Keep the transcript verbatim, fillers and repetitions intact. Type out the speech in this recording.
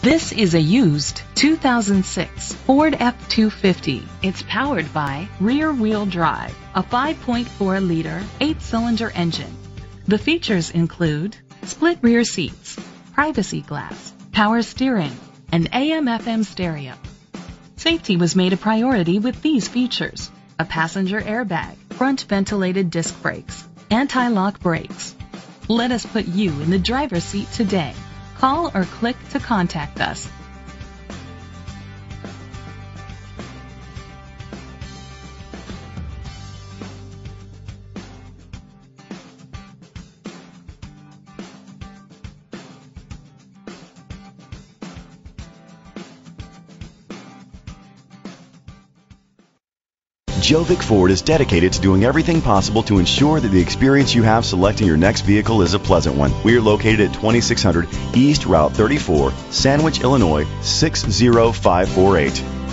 This is a used two thousand six Ford F two fifty. It's powered by rear-wheel drive, a five point four liter, eight-cylinder engine. The features include split rear seats, privacy glass, power steering, and A M F M stereo. Safety was made a priority with these features: a passenger airbag, front ventilated disc brakes, anti-lock brakes. Let us put you in the driver's seat today. Call or click to contact us. Jovic Ford is dedicated to doing everything possible to ensure that the experience you have selecting your next vehicle is a pleasant one. We are located at twenty-six hundred East Route thirty-four, Sandwich, Illinois six zero five four eight.